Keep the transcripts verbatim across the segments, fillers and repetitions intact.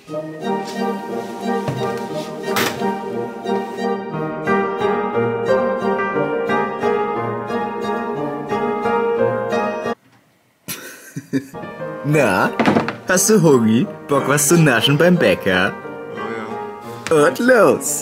Na, hast du Hunger? Bock was zu naschen beim Bäcker? Oh ja. Und los!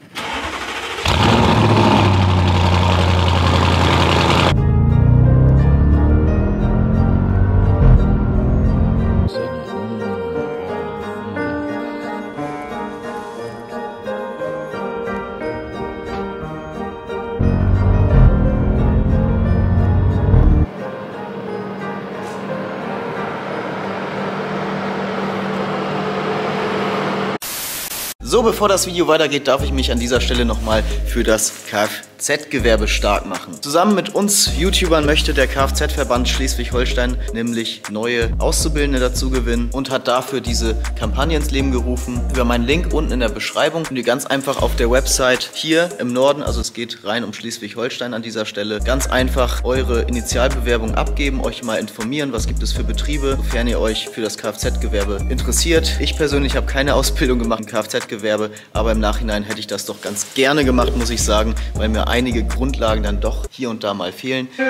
So, bevor das Video weitergeht, darf ich mich an dieser Stelle nochmal für das Kfz-Gewerbe stark machen. Zusammen mit uns YouTubern möchte der Kfz-Verband Schleswig-Holstein nämlich neue Auszubildende dazu gewinnen und hat dafür diese Kampagne ins Leben gerufen. Über meinen Link unten in der Beschreibung könnt ihr ganz einfach auf der Website hier im Norden, also es geht rein um Schleswig-Holstein an dieser Stelle, ganz einfach eure Initialbewerbung abgeben, euch mal informieren, was gibt es für Betriebe, sofern ihr euch für das Kfz-Gewerbe interessiert. Ich persönlich habe keine Ausbildung gemacht im Kfz-Gewerbe, aber im Nachhinein hätte ich das doch ganz gerne gemacht, muss ich sagen, weil mir einige Grundlagen dann doch hier und da mal fehlen. Ja.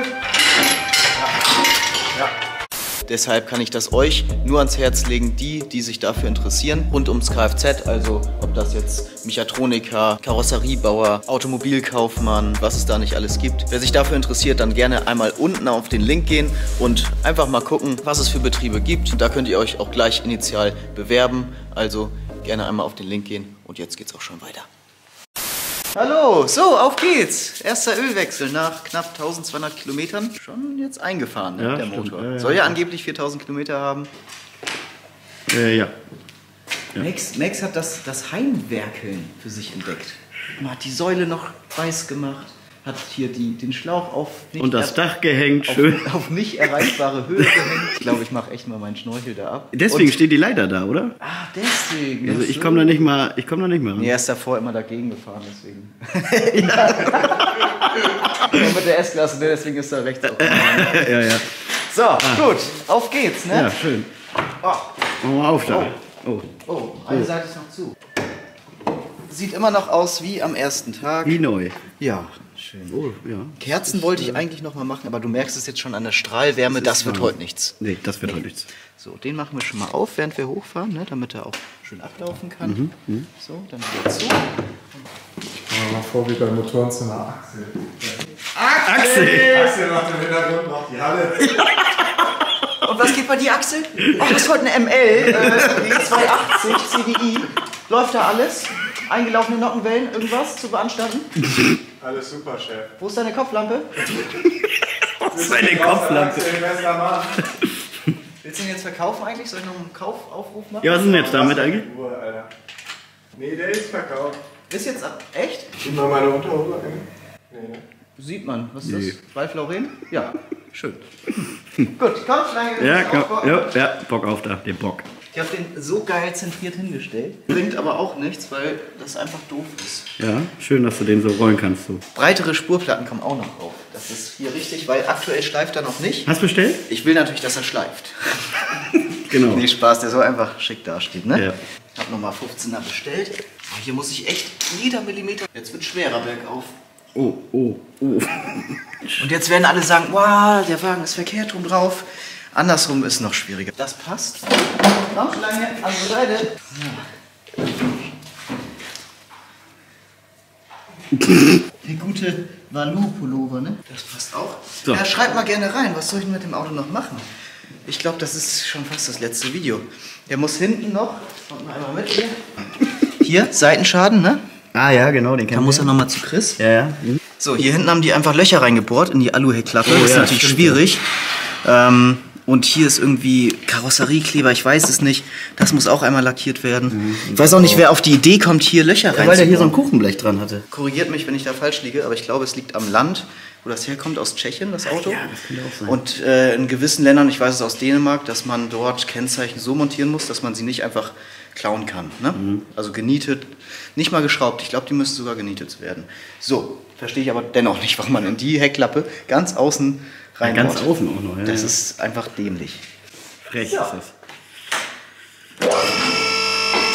Ja. Deshalb kann ich das euch nur ans Herz legen, die, die sich dafür interessieren, rund ums Kfz, also ob das jetzt Mechatroniker, Karosseriebauer, Automobilkaufmann, was es da nicht alles gibt. Wer sich dafür interessiert, dann gerne einmal unten auf den Link gehen und einfach mal gucken, was es für Betriebe gibt. Und da könnt ihr euch auch gleich initial bewerben, also gerne einmal auf den Link gehen und jetzt geht's auch schon weiter. Hallo, so, auf geht's. Erster Ölwechsel nach knapp eintausendzweihundert Kilometern. Schon jetzt eingefahren, ne, ja, der stimmt. Motor. Ja, ja. Soll ja angeblich viertausend Kilometer haben. Äh, ja. ja. Max, Max hat das, das Heimwerkeln für sich entdeckt. Man hat die Säule noch weiß gemacht, hat hier die, den Schlauch auf nicht und das Dach gehängt, auf, schön. Auf nicht erreichbare Höhe gehängt. Ich glaube, ich mache echt mal meinen Schnorchel da ab. Deswegen und, steht die Leiter da, oder? Ah, deswegen. Also ich komme da nicht mal, ich komme da nicht mal ran. Nee, er ist davor immer dagegen gefahren, deswegen. Ja. Ja, mit der S-Klasse, deswegen ist er rechts auf. Ja, ja. So, ah. Gut, auf geht's, ne? Ja, schön. Oh. Machen wir auf da. Oh. Oh, oh, eine Seite ist noch zu. Sieht immer noch aus wie am ersten Tag. Wie neu. Ja, schön. Oh, ja. Kerzen wollte ich eigentlich noch mal machen, aber du merkst es jetzt schon an der Strahlwärme, das, das wird heute nichts. Nee, das wird nee. heute nichts. So, den machen wir schon mal auf, während wir hochfahren, ne, damit er auch schön ablaufen kann. Mhm, mh. So, dann wieder zu. Mal mal vor wie bei Motoren zu einer Achsel. Achsel! Achsel macht im Hintergrund noch die Halle. Und was geht bei dir, Axel? Oh, das ist heute eine M L, äh, zweihundertachtzig C D I. Läuft da alles? Eingelaufene Nockenwellen, irgendwas zu beanstanden? Alles super, Chef. Wo ist deine Kopflampe? Was ist deine Kopflampe? Willst du ihn jetzt verkaufen eigentlich? Soll ich noch einen Kaufaufruf machen? Ja, was ist denn jetzt damit eigentlich? Uhr, Alter. Nee, der ist verkauft. Ist jetzt ab, echt? Sieht man meine Unterhose eigentlich? Nee, ne? Sieht man. Was ist nee. das? Ralph Lauren? Ja. Schön. Gut, komm, Schlange. Ja, komm. Ja, ja, Bock auf da, den Bock. Ich habe den so geil zentriert hingestellt. Bringt aber auch nichts, weil das einfach doof ist. Ja, schön, dass du den so rollen kannst. So. Breitere Spurplatten kommen auch noch drauf. Das ist hier richtig, weil aktuell schleift er noch nicht. Hast du bestellt? Ich will natürlich, dass er schleift. Genau. Nee, Spaß, der soll einfach schick dastehen, ne? Ja. Ich habe nochmal fünfzehner bestellt. Oh, hier muss ich echt jeder Millimeter... Jetzt wird schwerer bergauf. Oh, oh, oh. Und jetzt werden alle sagen, wow, der Wagen ist verkehrt rum drauf. Andersrum ist noch schwieriger. Das passt. Noch Schlange, andere Seite. Ja. Der gute Valu-Pullover, ne? Das passt auch. So. Ja, schreibt mal gerne rein, was soll ich denn mit dem Auto noch machen? Ich glaube, das ist schon fast das letzte Video. Der muss hinten noch, kommt mal einmal mit hier. Hier, Seitenschaden, ne? Ah ja, genau, den kennen wir. Da muss er nochmal zu Chris. Ja, ja. Mhm. So, hier hinten haben die einfach Löcher reingebohrt in die Aluheckklappe. Oh, das ist ja, natürlich stimmt, schwierig. Ja. Ähm, und hier ist irgendwie Karosseriekleber, ich weiß es nicht. Das muss auch einmal lackiert werden. Mhm. Ich weiß auch nicht, wer auf die Idee kommt, hier Löcher ja, reinzubauen. weil der hier so ein Kuchenblech dran hatte. Korrigiert mich, wenn ich da falsch liege, aber ich glaube, es liegt am Land, wo das herkommt, aus Tschechien, das Auto. Ja, das könnte auch sein. Und äh, in gewissen Ländern, ich weiß es aus Dänemark, dass man dort Kennzeichen so montieren muss, dass man sie nicht einfach klauen kann. Ne? Mhm. Also genietet, nicht mal geschraubt. Ich glaube, die müssen sogar genietet werden. So, verstehe ich aber dennoch nicht, warum man in die Heckklappe ganz außen rein ja, ganz außen auch noch. Ja, das ja. ist einfach dämlich. Frech ja. ist es.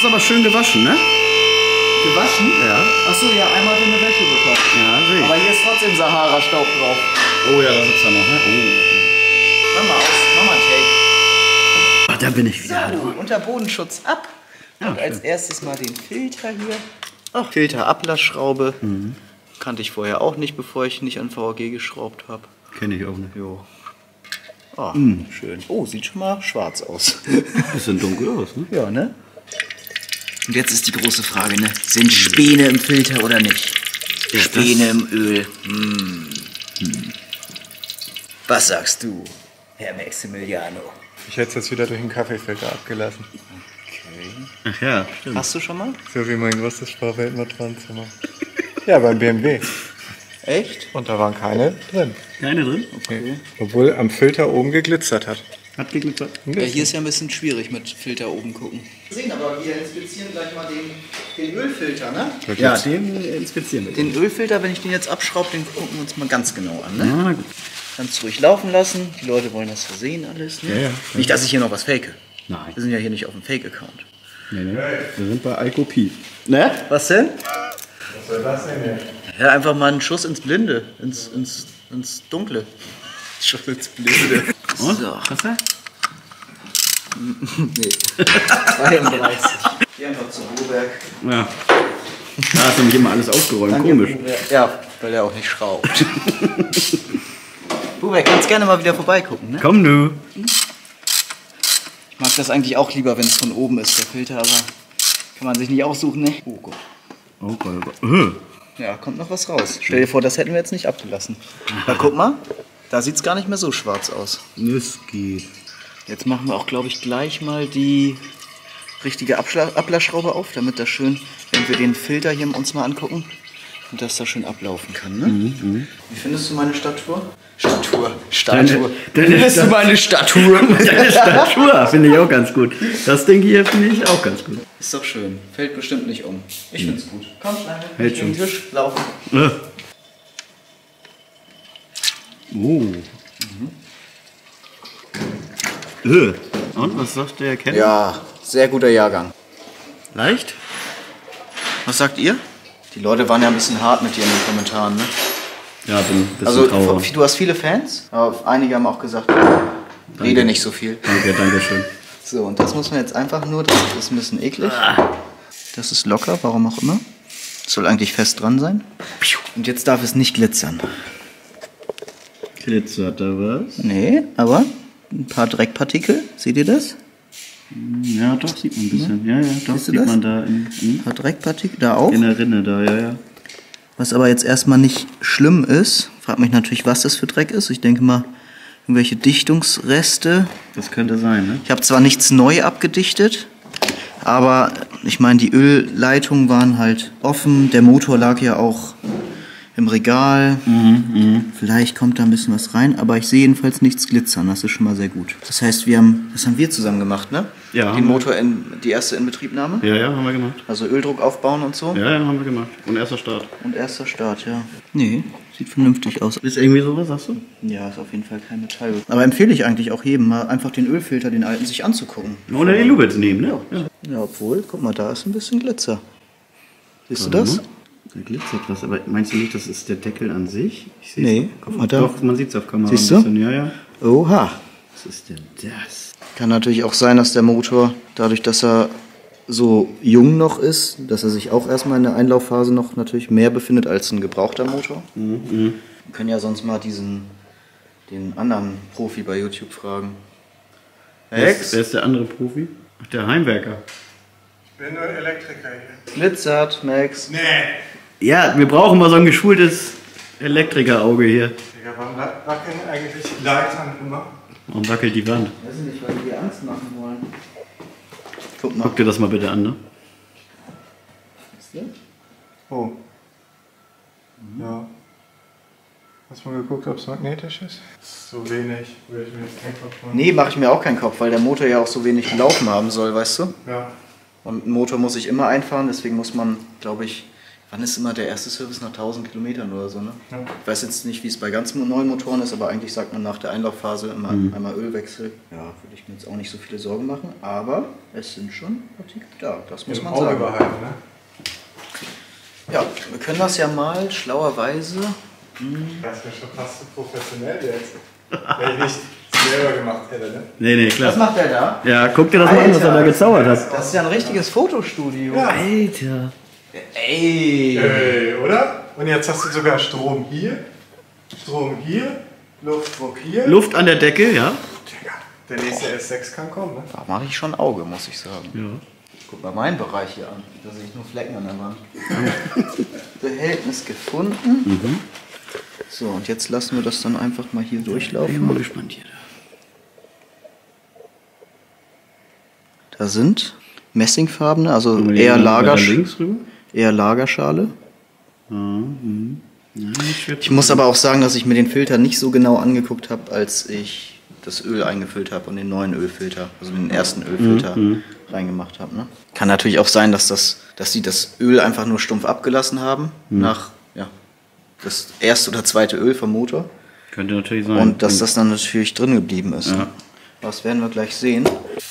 Hast aber schön gewaschen, ne? Gewaschen? Ja. Achso, ja, einmal hat er eine Wäsche bekommen. Ja, sehe ich. Aber hier ist trotzdem Sahara-Staub drauf. Oh ja, da sitzt er noch, ne? Mach mal aus, mach mal einen Take. Oh. Ach, da bin ich wieder. So, unter Bodenschutz ab. Ja, und als schön. erstes mal den Filter hier. Ach, Filterablassschraube. Mhm. Kannte ich vorher auch nicht, bevor ich nicht an V A G geschraubt habe. Kenne ich auch nicht. Jo. Ah, Mhm. schön. Oh, sieht schon mal schwarz aus. Bisschen dunkel aus, ne? Ja, ne? Und jetzt ist die große Frage, ne? Sind Späne im Filter oder nicht? Ja, Späne im Öl. Hm. Hm. Was sagst du, Herr Maximiliano? Ich hätte es jetzt wieder durch den Kaffeefilter abgelassen. Ach ja, stimmt. Hast du schon mal? So wie mein großes Sparweltmotorenzimmer. Ja, beim B M W. Echt? Und da waren keine drin. Keine drin? Okay. Obwohl am Filter oben geglitzert hat. Hat geglitzert. Ja, hier ist ja ein bisschen schwierig mit Filter oben gucken. Wir sehen aber, wir inspizieren gleich mal den, den Ölfilter, ne? Ja, den inspizieren wir. Den Ölfilter, wenn ich den jetzt abschraube, den gucken wir uns mal ganz genau an, ne? Ja, gut. Kannst ruhig laufen lassen. Die Leute wollen das versehen alles, ne? Ja, ja. Nicht, dass ich hier noch was fake. Nein. Wir sind ja hier nicht auf dem Fake-Account. Nee, nee. Wir sind bei Alkopie. Ne? Was denn? Was soll das denn jetzt? Ja, einfach mal einen Schuss ins Blinde, ins, ins, ins Dunkle. Schuss ins Blinde. Und? So. Was war? Nee. zweiunddreißig. Hier einfach zu Boberg. Ja. Da hast du nämlich immer alles aufgeräumt. Komisch. Ja, weil er auch nicht schraubt. Boberg, kannst gerne mal wieder vorbeigucken, ne? Komm du. Ich mag das eigentlich auch lieber, wenn es von oben ist, der Filter, aber kann man sich nicht aussuchen, ne? Oh Gott. Oh Gott, oh Gott. Ja, kommt noch was raus. Stell dir vor, das hätten wir jetzt nicht abgelassen. Na, guck mal, da sieht es gar nicht mehr so schwarz aus. Das geht. Jetzt machen wir auch, glaube ich, gleich mal die richtige Abschla- Ablassschraube auf, damit das schön, wenn wir den Filter hier uns mal angucken, und dass das schön ablaufen kann. Ne? Mhm, Wie findest du meine Statur? Statur. Statur. Deine- Wie findest du meine Statur? Deine Statur finde ich auch ganz gut. Das Ding hier finde ich auch ganz gut. Ist doch schön. Fällt bestimmt nicht um. Ich find's gut. Komm, schnell. Hält Den schon. Tisch laufen. Äh. Oh. Mhm. Und was sagt der Ken? Ja, sehr guter Jahrgang. Leicht? Was sagt ihr? Die Leute waren ja ein bisschen hart mit dir in den Kommentaren, ne? Ja, bin ein bisschen Also, traurig. du hast viele Fans, aber einige haben auch gesagt, rede nicht so viel. Danke, danke schön. So, und das muss man jetzt einfach nur, das ist ein bisschen eklig. Das ist locker, warum auch immer. Das soll eigentlich fest dran sein. Und jetzt darf es nicht glitzern. Glitzert da was? Nee, aber ein paar Dreckpartikel, seht ihr das? Ja, doch, sieht man ein bisschen. Ja, ja, doch, Siehst du sieht das? man da in, Ein in, paar Dreckpartikel, da auch. in der Rinne da, ja, ja. Was aber jetzt erstmal nicht schlimm ist, fragt mich natürlich, was das für Dreck ist. Ich denke mal, irgendwelche Dichtungsreste. Das könnte sein, ne? Ich habe zwar nichts neu abgedichtet, aber ich meine, die Ölleitungen waren halt offen. Der Motor lag ja auch im Regal. Vielleicht kommt da ein bisschen was rein, aber ich sehe jedenfalls nichts glitzern. Das ist schon mal sehr gut. Das heißt, wir haben, das haben wir zusammen gemacht, ne? Ja, Den haben Motor in die erste Inbetriebnahme. Ja, ja, haben wir gemacht. Also Öldruck aufbauen und so. Ja, ja, haben wir gemacht. Und erster Start. Und erster Start, ja. Nee, sieht vernünftig aus. Ist irgendwie sowas, sagst du? Ja, ist auf jeden Fall kein Metall. Aber empfehle ich eigentlich auch jedem, mal einfach den Ölfilter, den alten, sich anzugucken. Oder die Lupe zu nehmen, ne? Ja. Ja, obwohl, guck mal, da ist ein bisschen Glitzer. Siehst du das? Da glitzert was, aber meinst du nicht, das ist der Deckel an sich? Ich seh's Nee, auf- guck mal da. Doch, man sieht es auf Kamera Siehst ein du? bisschen. Ja, ja. Oha. Was ist denn das? Kann natürlich auch sein, dass der Motor, dadurch, dass er so jung noch ist, dass er sich auch erstmal in der Einlaufphase noch natürlich mehr befindet als ein gebrauchter Motor. Mhm. Wir können ja sonst mal diesen, den anderen Profi bei YouTube fragen. Wer ist, Max? wer ist der andere Profi? Ach, der Heimwerker. Ich bin nur Elektriker hier. Glitzert, Max. Nee. Ja, wir brauchen mal so ein geschultes Elektrikerauge hier. Digga, warum wackeln eigentlich die Leitern immer? Warum wackelt die Wand? Weiß ich nicht, weil die dir Angst machen wollen. Guck mal. Guck dir das mal bitte an, ne? Oh. Ja. Hast du mal geguckt, ob es magnetisch ist? So wenig, würde ich mir jetzt keinen Kopf machen. Nee, mache ich mir auch keinen Kopf, weil der Motor ja auch so wenig gelaufen haben soll, weißt du? Ja. Und ein Motor muss ich immer einfahren, deswegen muss man, glaube ich, ich Wann ist immer der erste Service nach tausend Kilometern oder so, ne? Ja. Ich weiß jetzt nicht, wie es bei ganz neuen Motoren ist, aber eigentlich sagt man nach der Einlaufphase immer mhm. einmal Ölwechsel. Ja, würde ich mir jetzt auch nicht so viele Sorgen machen, aber es sind schon Partikel da, das muss Im man Auge sagen. behalten, ne? Ja, wir können das ja mal schlauerweise... Das wäre schon fast so professionell jetzt. Wenn ich nicht selber gemacht hätte, ne? Nee, nee, klar. Was macht der da? Ja, guck dir das mal an, was er da gezaubert hat. Das ist ja ein richtiges Fotostudio. Ja. Alter. Ey! Ey, oder? Und jetzt hast du sogar Strom hier, Strom hier, Luftdruck hier. Luft an der Decke, ja. Digga, der nächste S sechs kann kommen, ne? Da mache ich schon Auge, muss ich sagen. Ja. Guck mal meinen Bereich hier an. Da sehe ich nur Flecken an der Wand. Behältnis gefunden. Mhm. So, und jetzt lassen wir das dann einfach mal hier Ich bin durchlaufen. mal gespannt hier. Da sind Messingfarbene, also Guck mal, die eher, gehen Lager, weiter links rüber. eher Lagerschale. Ja, mhm. Ja, nicht schwer Ich muss aber auch sagen, dass ich mir den Filter nicht so genau angeguckt habe, als ich das Öl eingefüllt habe und den neuen Ölfilter, also den ersten Ölfilter Mhm. reingemacht habe. Ne? Kann natürlich auch sein, dass, das, dass sie das Öl einfach nur stumpf abgelassen haben, Mhm. nach ja, das erste oder zweite Öl vom Motor. Könnte natürlich sein. Und dass das dann natürlich drin geblieben ist. Ja. Ne? Das werden wir gleich sehen.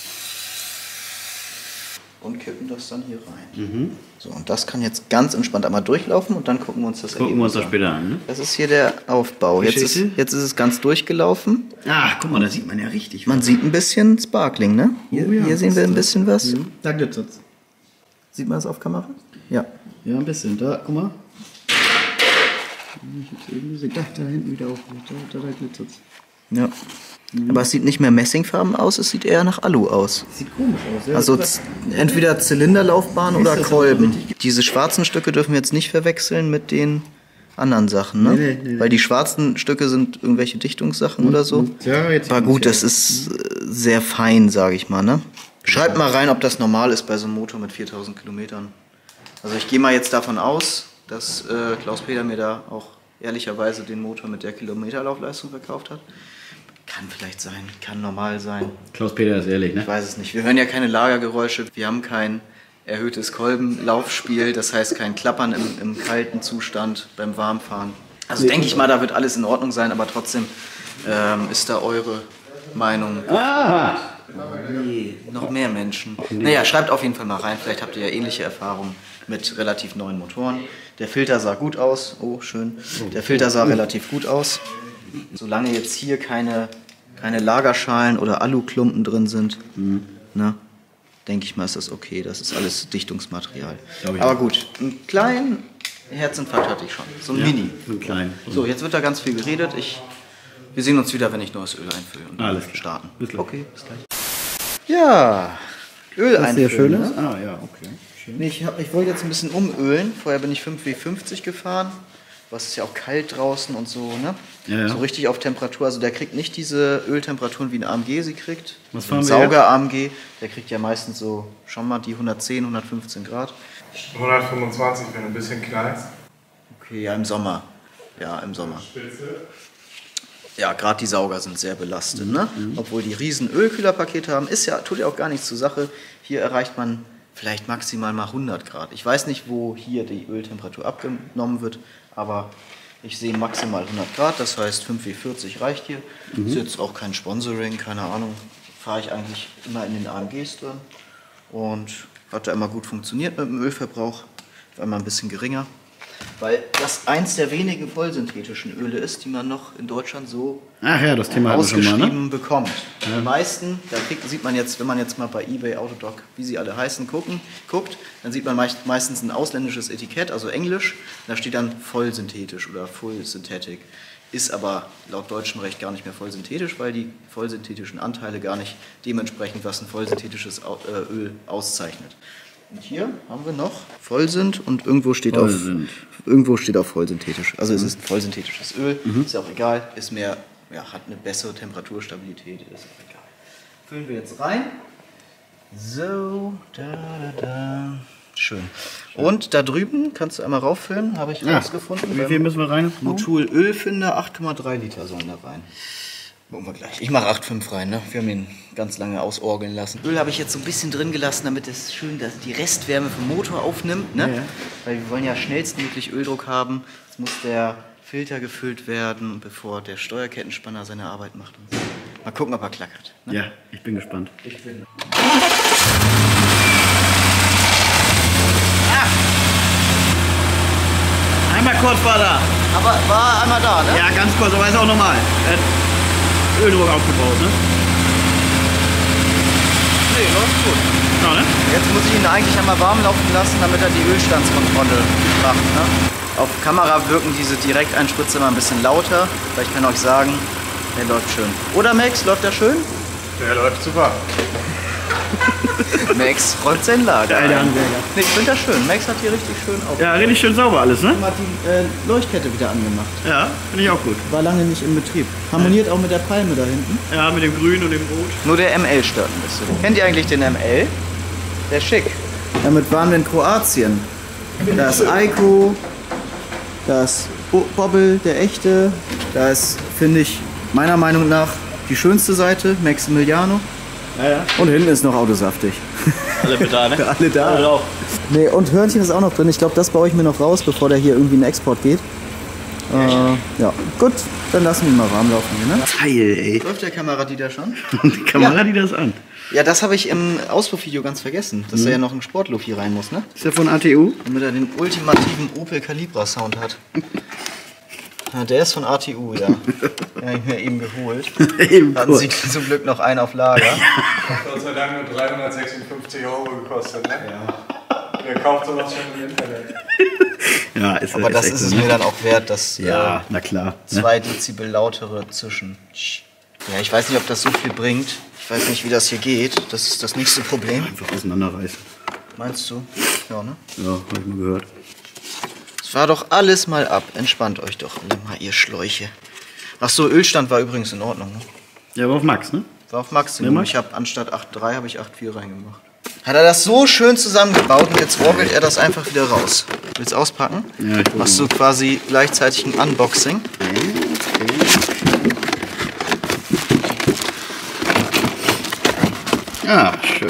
Und kippen das dann hier rein. Mhm. So, und das kann jetzt ganz entspannt einmal durchlaufen und dann gucken wir uns das Gucken wir uns das an. später an, ne? Das ist hier der Aufbau. Jetzt ist, Geschichte? jetzt ist es ganz durchgelaufen. Ah, guck mal, da sieht man ja richtig. Man sieht ein bisschen Sparkling, ne? Hier, Oh ja, hier sehen wir ein bisschen was. Da glitzert's. Sieht man das auf Kamera? Ja. Ja, ein bisschen. Da, guck mal. Ich hab's eben gesehen. Da, da hinten wieder auf. Da, da, da glitzert's. ja. Aber es sieht nicht mehr messingfarben aus, es sieht eher nach Alu aus. Sieht komisch aus, ja. Also z- entweder Zylinderlaufbahn oder das Kolben. aber Diese schwarzen Stücke dürfen wir jetzt nicht verwechseln mit den anderen Sachen, ne? Nee, nee, nee, nee. Weil die schwarzen Stücke sind irgendwelche Dichtungssachen oder so. Ja, jetzt Aber sieht man's gut, ja. das ist äh, sehr fein, sage ich mal, ne? Schreibt mal rein, ob das normal ist bei so einem Motor mit viertausend Kilometern. Also ich gehe mal jetzt davon aus, dass äh, Klaus-Peter mir da auch ehrlicherweise den Motor mit der Kilometerlaufleistung verkauft hat. Kann vielleicht sein, kann normal sein. Klaus-Peter ist ehrlich, ne? Ich weiß es nicht. Wir hören ja keine Lagergeräusche, wir haben kein erhöhtes Kolbenlaufspiel, das heißt kein Klappern im, im kalten Zustand beim Warmfahren. Also denke ich mal, da wird alles in Ordnung sein, aber trotzdem ähm, ist da eure Meinung. Ah! Nee, noch mehr Menschen. Naja, schreibt auf jeden Fall mal rein, vielleicht habt ihr ja ähnliche Erfahrungen mit relativ neuen Motoren. Der Filter sah gut aus, oh schön, der Filter sah relativ gut aus. Solange jetzt hier keine, keine Lagerschalen oder Aluklumpen drin sind, Mhm. ne, denke ich mal, ist das okay. Das ist alles Dichtungsmaterial. Glaub ich Aber auch. gut, einen kleinen Herzinfarkt hatte ich schon. So ein Ja, Mini. so ein klein. So, jetzt wird da ganz viel geredet. Ich, wir sehen uns wieder, wenn ich neues Öl einfülle und Alles klar. starten. Bis gleich. Okay, bis gleich. Ja, Öl Was einfüllen. sehr schön ne? ist? Ah, ja, okay. Schön. Nee, ich, hab, ich wollte jetzt ein bisschen umölen. Vorher bin ich fünf W fünfzig gefahren. Was ist ja auch kalt draußen und so, ne? Ja, ja. So richtig auf Temperatur. Also der kriegt nicht diese Öltemperaturen wie ein A M G sie kriegt. Was Also ein fahren wir Sauger-A M G, der kriegt ja meistens so schon mal die hundertzehn, hundertfünfzehn Grad. hundertfünfundzwanzig, wenn du ein bisschen knallst. Okay, ja, im Sommer. Ja, im Sommer. Spitze. Ja, gerade die Sauger sind sehr belastet, ne? Obwohl die riesen Ölkühlerpakete haben, ist ja, tut ja auch gar nichts zur Sache. Hier erreicht man vielleicht maximal mal hundert Grad. Ich weiß nicht, wo hier die Öltemperatur abgenommen wird, aber ich sehe maximal hundert Grad, das heißt fünf W vierzig reicht hier. Ist jetzt auch kein Sponsoring, keine Ahnung. Fahre ich eigentlich immer in den A M Gs drin und hat da immer gut funktioniert mit dem Ölverbrauch, war immer ein bisschen geringer. Weil das eins der wenigen vollsynthetischen Öle ist, die man noch in Deutschland so Ach ja, das Thema hatten wir schon mal, ausgeschrieben ne? bekommt. Die meisten, da kriegt, sieht man jetzt, wenn man jetzt mal bei eBay, Autodoc, wie sie alle heißen, gucken, guckt, dann sieht man meist, meistens ein ausländisches Etikett, also Englisch, da steht dann vollsynthetisch oder Full Synthetic. Ist aber laut deutschem Recht gar nicht mehr vollsynthetisch, weil die vollsynthetischen Anteile gar nicht dementsprechend, was ein vollsynthetisches Au- äh, Öl auszeichnet. Und hier haben wir noch Vollsynt und irgendwo steht auf Vollsynt. irgendwo steht auf vollsynthetisch. Also es ist ein vollsynthetisches Öl, ist ja auch egal, ist mehr, ja, hat eine bessere Temperaturstabilität, ist auch egal. Füllen wir jetzt rein. So, da, da, da. Schön. Und da drüben, kannst du einmal rauffüllen, habe ich Ja. rausgefunden. Wie viel müssen wir rein? Motul Ölfinder, acht Komma drei Liter sollen da rein. Gucken wir gleich. Ich mache acht Komma fünf rein, ne? Wir haben ihn ganz lange ausorgeln lassen. Öl habe ich jetzt so ein bisschen drin gelassen, damit es schön dass die Restwärme vom Motor aufnimmt, ne? Ja. Weil wir wollen ja schnellstmöglich Öldruck haben. Jetzt muss der Filter gefüllt werden, bevor der Steuerkettenspanner seine Arbeit macht. Und so. Mal gucken, ob er klackert. Ne? Ja, ich bin gespannt. Ich bin. Einmal kurz war da. Aber war einmal da, ne? Ja, ganz kurz, aber ist auch normal. Er hat Öldruck aufgebaut, ne? Nee, läuft gut. Ja, ne? Jetzt muss ich ihn eigentlich einmal warm laufen lassen, damit er die Ölstandskontrolle macht, ne? Auf Kamera wirken diese Direkteinspritzer immer ein bisschen lauter, weil ich kann euch sagen, der läuft schön. Oder Max, läuft der schön? Der läuft super. Max räumt sein Lager. Alter Handwerker. Nee, ich finde das schön. Max hat hier richtig schön auf. Ja, richtig schön sauber alles, ne? Hat die äh, Leuchtkette wieder angemacht. Ja, finde ich auch gut. War lange nicht im Betrieb. Harmoniert auch mit der Palme da hinten. Ja, mit dem Grün und dem Rot. Nur der M L stört ein bisschen. Kennt ihr eigentlich den M L? Der ist schick. Damit waren wir in Kroatien. Da ist Eiko, da ist Bo Bobbel, der echte. Da ist, finde ich, meiner Meinung nach die schönste Seite, Maximiliano. Ja, ja. Und hinten ist noch autosaftig. Alle mit da, ne? Alle da. Alle drauf. Nee, und Hörnchen ist auch noch drin. Ich glaube, das baue ich mir noch raus, bevor der hier irgendwie in den Export geht. Äh, ja, gut, dann lassen wir ihn mal warm laufen hier, ne? Geil, ey. Läuft der Kamera die da schon? Die Kamera, ja. Die das an. Ja, das habe ich im Auspuffvideo ganz vergessen, dass mhm. da ja noch ein Sportloop hier rein muss, ne? Ist der von A T U? Damit er den ultimativen Opel Calibra Sound hat. Ja, der ist von A T U, ja. Den habe ich mir eben geholt. Eben Hatten sie zum Glück noch einen auf Lager. Gott sei Dank nur dreihundertsechsundfünfzig Euro gekostet, ne? Ja. Wer kauft sowas schon im Internet? Ja, ist Aber ist das echt ist so, es ne? mir dann auch wert, dass Ja, äh, na klar. zwei Dezibel lautere zwischen. Ja, ich weiß nicht, ob das so viel bringt. Ich weiß nicht, wie das hier geht. Das ist das nächste Problem. Einfach auseinanderreißen. Meinst du? Ja, ne? Ja, hab ich mal gehört. Es war doch alles mal ab. Entspannt euch doch alle mal, ihr Schläuche. Ach so, Ölstand war übrigens in Ordnung, ne? Ja, war auf Max, ne? War auf Maximum. Ja, Max? Ich habe anstatt acht Komma drei habe ich acht Komma vier reingemacht. Hat er das so schön zusammengebaut und jetzt wobbelt er das einfach wieder raus. Willst du auspacken? Ja, ich Machst du quasi gleichzeitig ein Unboxing? Ah, schön.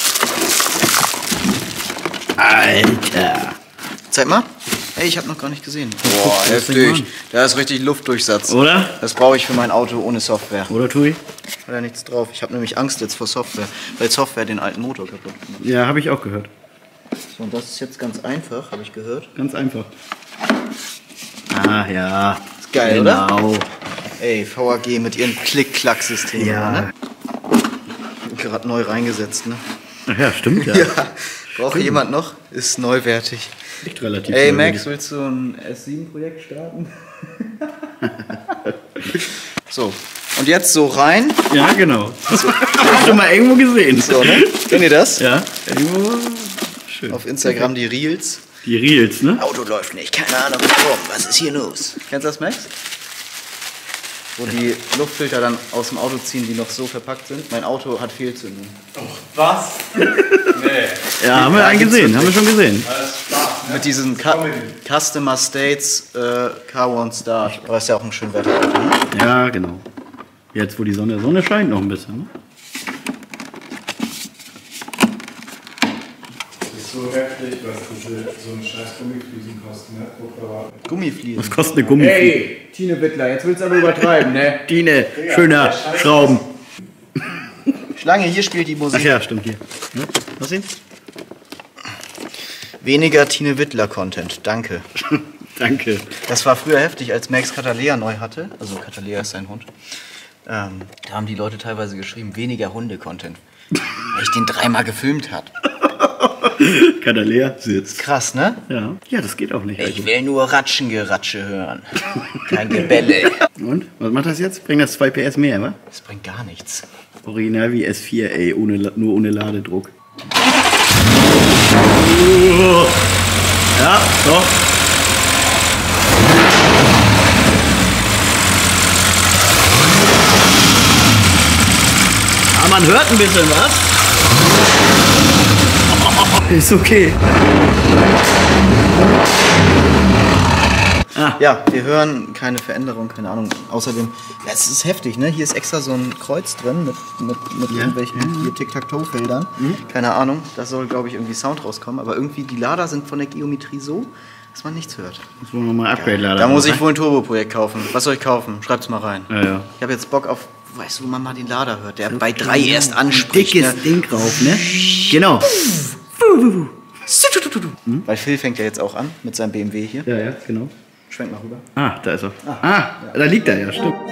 Alter. Zeig mal. Hey, ich habe noch gar nicht gesehen. Boah, heftig. Da ist richtig Luftdurchsatz. Oder? Das brauche ich für mein Auto ohne Software. Oder, Tui? Hat ja nichts drauf. Ich habe nämlich Angst jetzt vor Software, weil Software den alten Motor kaputt macht. Ja, habe ich auch gehört. So, und das ist jetzt ganz einfach, habe ich gehört. Ganz einfach. Ah, ja. Ist geil, genau. oder? Ey, V A G mit ihrem Klick-Klack-System. Ja. Ne? Gerade neu reingesetzt, ne? Ach ja, stimmt ja. Ja. Braucht jemand noch? Ist neuwertig. Liegt relativ Ey, neu. Max, willst du ein S sieben Projekt starten? So, und jetzt so rein. Ja, genau. So. Hast du mal irgendwo gesehen. So, ne? Kennt ihr das? Ja, irgendwo. Schön. Auf Instagram die Reels. Die Reels, ne? Auto läuft nicht, keine Ahnung warum. Was ist hier los? Kennst du das, Max? Wo die Luftfilter dann aus dem Auto ziehen, die noch so verpackt sind. Mein Auto hat Fehlzündung. Was? Nee. Ja, haben wir einen gesehen, haben wir schon gesehen. Alles Spaß, ne? Mit diesen Cu Customer States äh, Car One Start. Aber ist ja auch ein schön Wetter. Ne? Ja, genau. Jetzt, wo die Sonne, Sonne scheint noch ein bisschen, ne? Ist so heftig, was diese, so ein scheiß Gummifliesen kosten, ne? Gummifliesen. Was kostet eine Gummifliese? Hey, Tine Wittler, jetzt willst du aber übertreiben, ne? Tine, schöner Schrauben. Schlange, hier spielt die Musik. Ach ja, stimmt hier. Ne? Was sehen? Weniger Tine Wittler Content, danke. Danke. Das war früher heftig, als Max Catalea neu hatte. Also Catalea ist sein Hund. Ähm, da haben die Leute teilweise geschrieben, weniger Hunde-Content. Weil ich den dreimal gefilmt habe. Catalea sitzt. Krass, ne? Ja. Ja, das geht auch nicht. Ich will nur Ratschengeratsche hören. Kein Gebälle. Und? Was macht das jetzt? Bringt das zwei P S mehr, wa? Das bringt gar nichts. Original wie S vier, ey, ohne, nur ohne Ladedruck. Ja, doch. Aber man hört ein bisschen was. Ist okay. Ah. Ja, wir hören keine Veränderung, keine Ahnung. Außerdem, ja, es ist heftig, ne? Hier ist extra so ein Kreuz drin mit, mit, mit Ja. irgendwelchen Ja. hier Tic-Tac-Toe-Feldern. Mhm. Keine Ahnung, da soll, glaube ich, irgendwie Sound rauskommen. Aber irgendwie die Lader sind von der Geometrie so, dass man nichts hört. Muss man nochmal Upgrade-Lader Da muss ich machen, wohl ein Turbo-Projekt kaufen. Was soll ich kaufen? Schreibt's mal rein. Ja, ja. Ich habe jetzt Bock auf, weißt du, wo man mal den Lader hört, der bei drei erst anspricht. Dickes Ne? Ding drauf, ne? Genau. Hm? Weil Phil fängt ja jetzt auch an mit seinem B M W hier. Ja, ja, genau. Schwenk mal rüber. Ah, da ist er. Ah, da liegt er, ja, stimmt.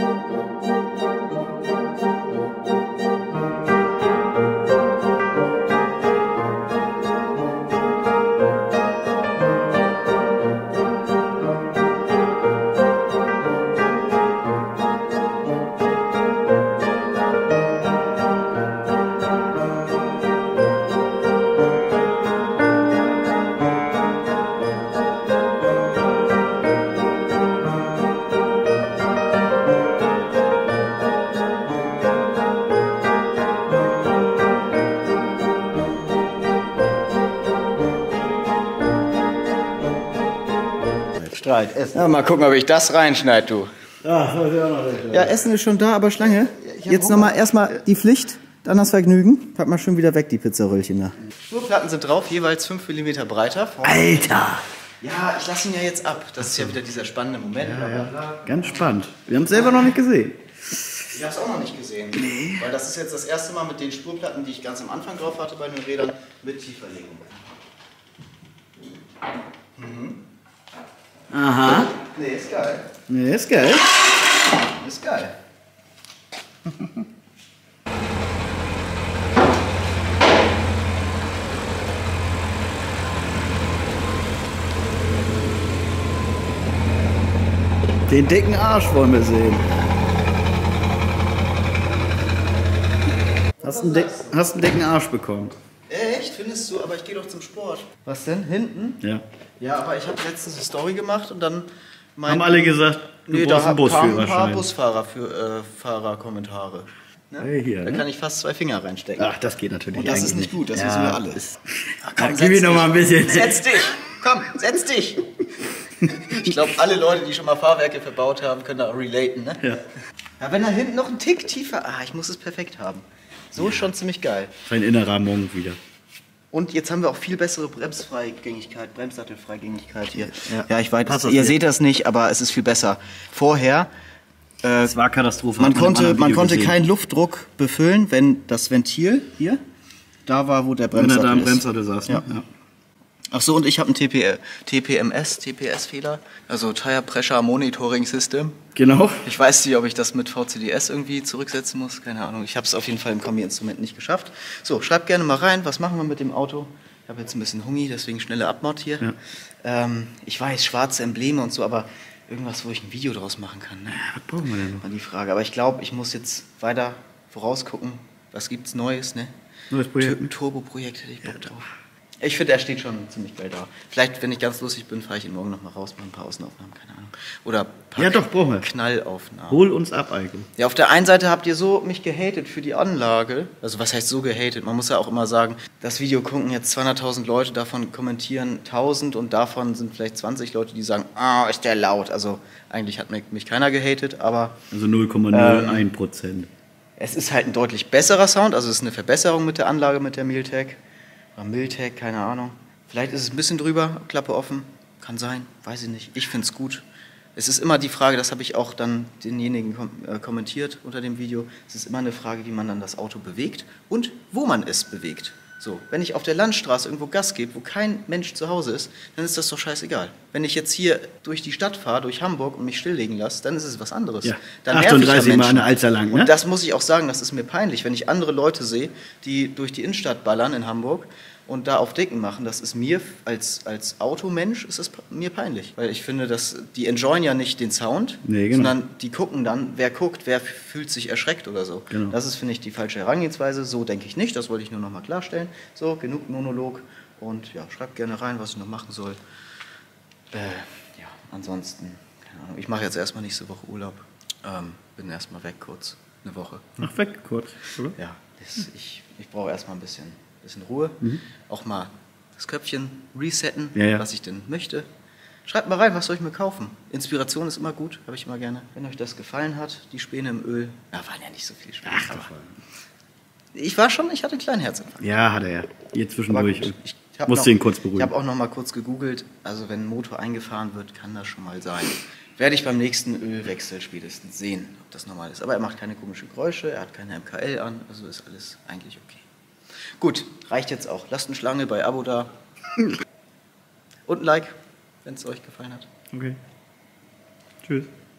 Streit, Essen. Ja, mal gucken, ob ich das reinschneide, du. Ja, das ist auch noch richtig. Ja, Essen ist schon da, aber Schlange. Jetzt nochmal erstmal die Pflicht, dann das Vergnügen. Pack mal schon wieder weg, die Pizzaröllchen da. Spurplatten sind drauf, jeweils fünf Millimeter breiter. Vorne. Alter! Ja, ich lasse ihn ja jetzt ab. Das ist ja wieder dieser spannende Moment. Ja, ja. Ganz spannend. Wir haben es selber noch nicht gesehen. Ich habe es auch noch nicht gesehen. Nee. Weil das ist jetzt das erste Mal mit den Spurplatten, die ich ganz am Anfang drauf hatte bei den Rädern, mit Tieferlegung. Mhm. Aha. Nee, ist geil. Nee, ist geil. Ist geil. Den dicken Arsch wollen wir sehen. Hast einen, dick, hast einen dicken Arsch bekommen. Echt? Findest du? Aber ich gehe doch zum Sport. Was denn? Hinten? Ja. Ja, aber ich habe letztens eine Story gemacht und dann Haben alle gesagt, du nee, brauchst da einen kamen ein paar Busführerschein. Busfahrer für äh, Fahrerkommentare. Ne? Hey, hier, Da ne? kann ich fast zwei Finger reinstecken. Ach, das geht natürlich und das eigentlich ist nicht gut, das ja, wissen wir alle. Ist, Ach, ja, komm, gib ihm setz noch mal ein dich. bisschen. Setz dich! Komm, setz dich! Ich glaube, alle Leute, die schon mal Fahrwerke verbaut haben, können da auch relaten, ne? Ja. Ja, wenn da hinten noch ein Tick tiefer... Ah, ich muss es perfekt haben. So ist schon ziemlich geil. Sein innerer Monk wieder. Und jetzt haben wir auch viel bessere Bremsfreigängigkeit, Bremssattelfreigängigkeit hier. Ja. Ja, ich weiß, Passt das ihr hier? seht das nicht, aber es ist viel besser. Vorher, äh, Es war Katastrophe. man hat man im konnte, anderen man Video konnte gesehen. keinen Luftdruck befüllen, wenn das Ventil hier, da war, wo der Wenn er Bremssattel da am ist. Bremssattel saß. Ne? Ja. Ja. Ach so, und ich habe einen T P, T P M S, T P S-Fehler, also Tire Pressure Monitoring System. Genau. Ich weiß nicht, ob ich das mit V C D S irgendwie zurücksetzen muss, keine Ahnung. Ich habe es auf jeden Fall im Kombi-Instrument nicht geschafft. So, schreibt gerne mal rein, was machen wir mit dem Auto? Ich habe jetzt ein bisschen Hungi, deswegen schnelle Abmod hier. Ja. Ähm, ich weiß, schwarze Embleme und so, aber irgendwas, wo ich ein Video draus machen kann. Ne? Was brauchen wir denn noch? War die Frage. Aber ich glaube, ich muss jetzt weiter vorausgucken. Was gibt's Neues, ne? Neues Projekt. Tur- Turbo-Projekt hätte ich Bock drauf. Ich finde, er steht schon ziemlich geil da. Vielleicht, wenn ich ganz lustig bin, fahre ich ihn morgen noch mal raus, mache ein paar Außenaufnahmen, keine Ahnung. Oder ein paar Ja, doch, brauchen wir. Knallaufnahmen. Hol uns ab, Eiko. Ja, auf der einen Seite habt ihr so mich gehatet für die Anlage. Also was heißt so gehatet? Man muss ja auch immer sagen, das Video gucken jetzt zweihunderttausend Leute, davon kommentieren tausend und davon sind vielleicht zwanzig Leute, die sagen, ah, ist der laut. Also eigentlich hat mich, mich keiner gehatet, aber Also null Komma null eins Prozent. es ist halt ein deutlich besserer Sound. Also es ist eine Verbesserung mit der Anlage, mit der Miltec. Oder Miltec, keine Ahnung. Vielleicht ist es ein bisschen drüber, Klappe offen. Kann sein, weiß ich nicht. Ich finde es gut. Es ist immer die Frage, das habe ich auch dann denjenigen kom äh, kommentiert unter dem Video, es ist immer eine Frage, wie man dann das Auto bewegt und wo man es bewegt. So, wenn ich auf der Landstraße irgendwo Gas gebe, wo kein Mensch zu Hause ist, dann ist das doch scheißegal. Wenn ich jetzt hier durch die Stadt fahre, durch Hamburg und mich stilllegen lasse, dann ist es was anderes. Ja. Dann nerv ich ja achtunddreißig Mal Menschen. eine Alster lang, ne? Und das muss ich auch sagen, das ist mir peinlich, wenn ich andere Leute sehe, die durch die Innenstadt ballern in Hamburg und da auf Dicken machen, das ist mir als, als Automensch ist das mir peinlich. Weil ich finde, dass die enjoyen ja nicht den Sound, Nee, genau. sondern die gucken dann, wer guckt, wer fühlt sich erschreckt oder so. Genau. Das ist, finde ich, die falsche Herangehensweise. So denke ich nicht, das wollte ich nur noch mal klarstellen. So, genug Monolog und ja, schreibt gerne rein, was ich noch machen soll. Äh, ja, ansonsten, keine Ahnung, ich mache jetzt erstmal nächste Woche Urlaub. Ähm, bin erstmal weg kurz, eine Woche. Ach, weg kurz, oder? Ja, das, ich, ich brauche erstmal ein bisschen, bisschen Ruhe. Mhm. Auch mal das Köpfchen resetten, Ja, ja. was ich denn möchte. Schreibt mal rein, was soll ich mir kaufen? Inspiration ist immer gut, habe ich immer gerne. Wenn euch das gefallen hat, die Späne im Öl. Na, waren ja nicht so viele Späne. Ach, ich war schon, ich hatte einen kleinen Herzinfarkt. Ja, hat er. Hier zwischendurch. Gut, ich ich musste ihn kurz beruhigen. Ich habe auch noch mal kurz gegoogelt. Also wenn ein Motor eingefahren wird, kann das schon mal sein. Werde ich beim nächsten Ölwechsel spätestens sehen, ob das normal ist. Aber er macht keine komischen Geräusche, er hat keine M K L an, also ist alles eigentlich okay. Gut, reicht jetzt auch. Lasst eine Schlange bei Abo da. Und ein Like, wenn es euch gefallen hat. Okay. Tschüss.